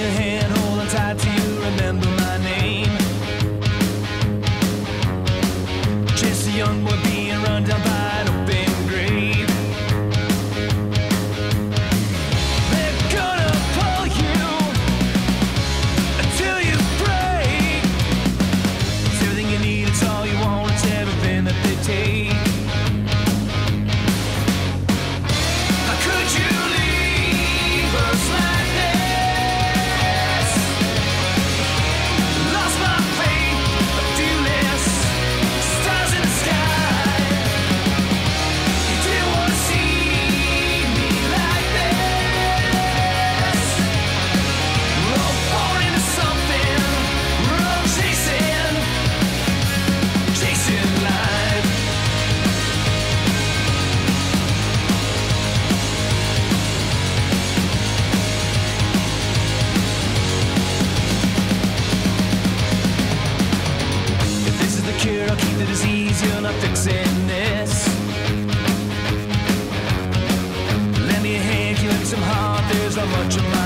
your hand, holding tight to you, remember my name. Just a young boy being run down by an open grave. They're gonna pull you until you break. It's everything you need, it's all you want, it's everything that they take. How could you leave us like this? Lost my faith, a fearless stars in the sky. You didn't want to see me like this. We're all born into something, we're all chasing life. If this is the cure, I'll keep the disease, you're not fixing this. Lend me a hand, give me some heart, there's not much of mine.